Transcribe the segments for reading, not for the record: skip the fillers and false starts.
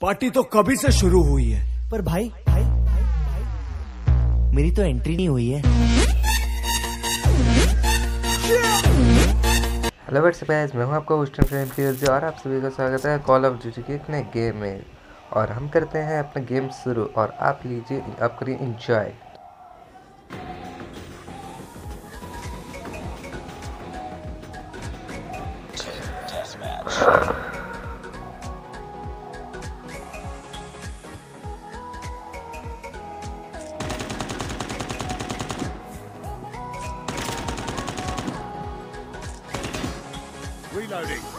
Party तो कभी से शुरू हुई है। पर भाई मेरी तो एंट्री नहीं हुई है। हेलो व्हाट्सअप गाइस, मैं हूं आपका होस्ट फ्रेंड और आप सभी का स्वागत है कॉल ऑफ ड्यूटी के एक नए गेम में। और हम करते हैं अपना गेम शुरू और आप करिए enjoy. Reloading.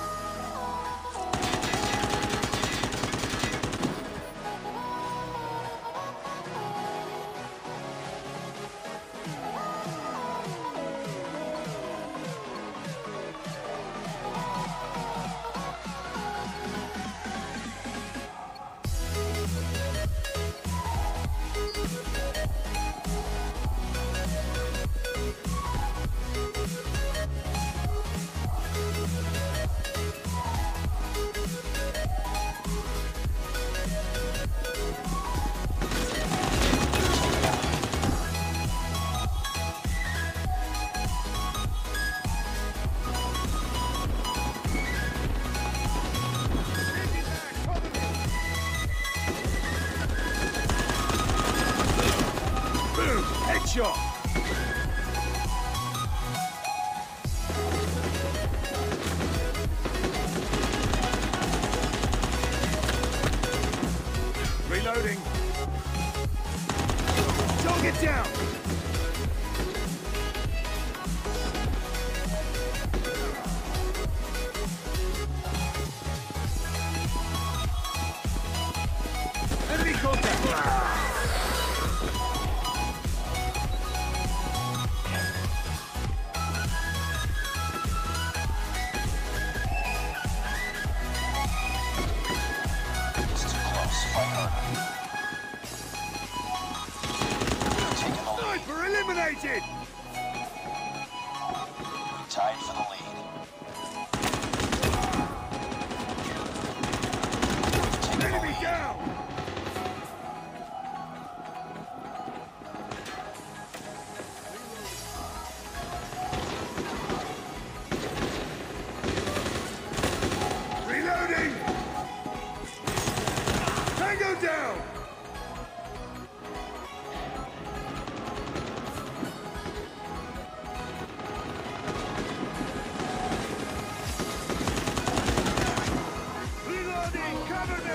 Headshot! Reloading! Target down! Enemy contact! Sniper eliminated! Tied for the lead. Enemy down! Reloading! Tango down! Reloading! Cover me!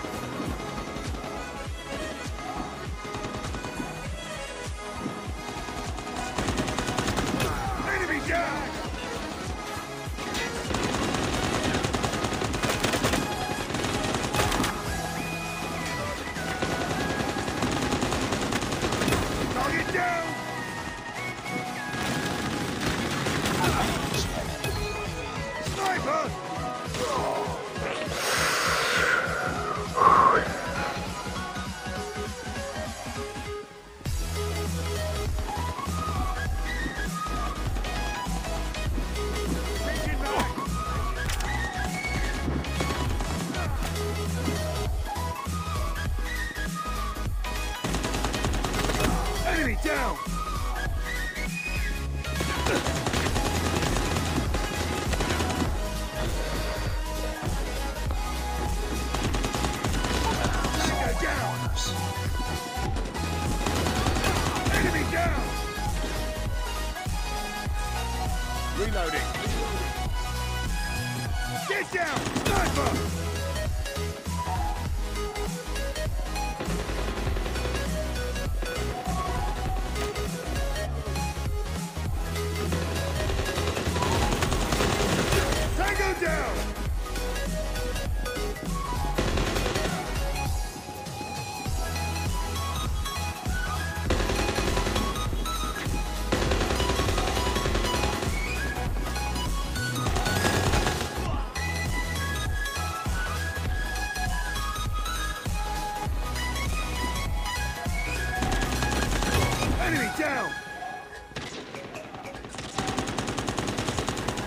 Enemy down! Target down! Sniper! Taking back! Enemy down! Tango down! Enemy down! Reloading! Get down! Sniper! Tango down! Enemy down!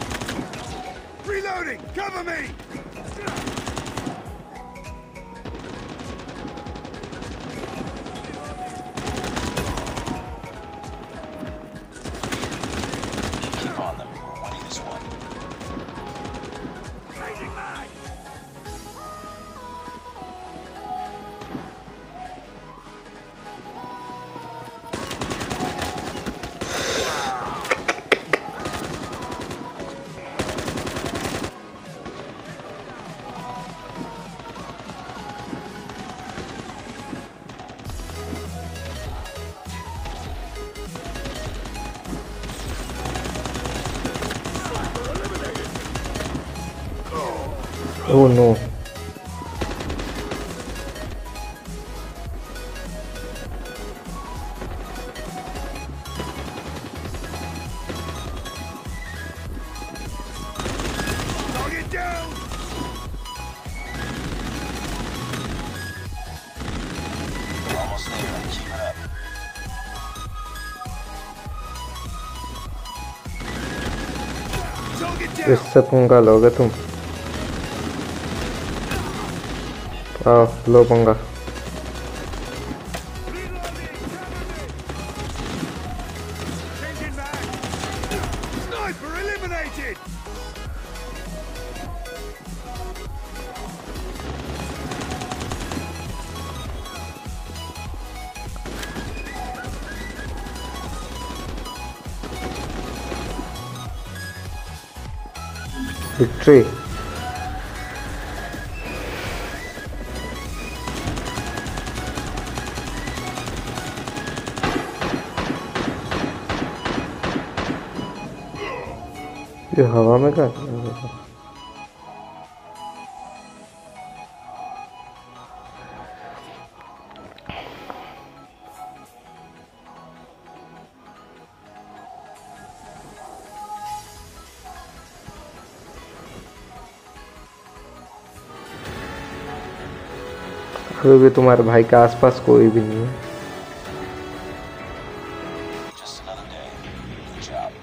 Reloading! Cover me! Oh no. Target down! We're almost there. Keep it up. Target down! इससे पंगा लोगे तुम। आओ लो पंगा। Changing mag! Sniper eliminated! Victory. ये हवा में क्या कर रहा है? अभी भी तुम्हारे भाई के आसपास कोई भी नहीं है। Just another day. Good job.